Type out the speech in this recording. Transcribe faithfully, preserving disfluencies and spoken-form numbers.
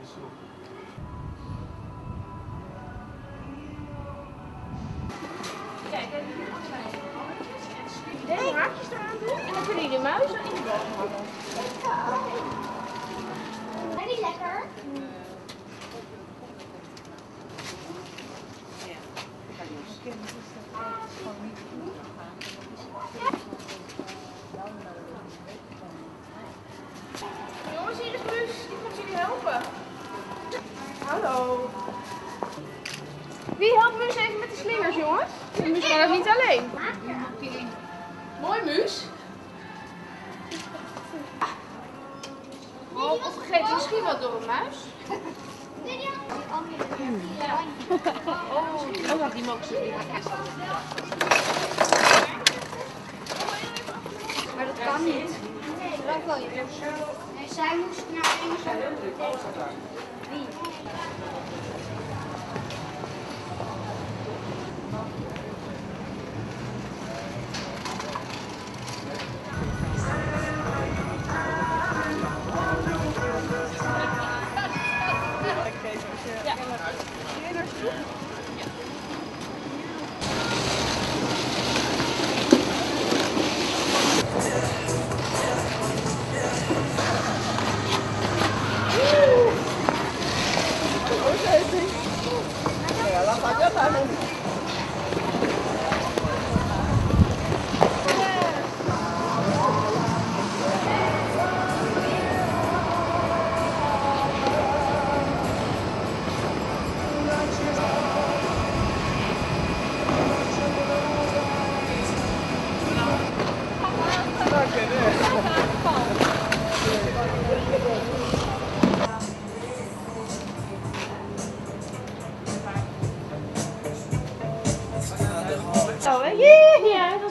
Kijk, heb je hier deze haakjes eraan doen en dan kunnen jullie de muizen in de boom hangen. Zijn die lekker? Jongens, hier is Muus. Die gaat jullie helpen. Hallo. Wie helpt Muus even met de slingers, jongens? Muus kan het niet alleen. Mooi, Muus. Oh, of vergeet je misschien wel door een muis? Oh, oh, die mogen ze niet. Maar dat kan niet. Dat wil je. Nee, zij moest naar één. Wie? Zo, hè? Ja,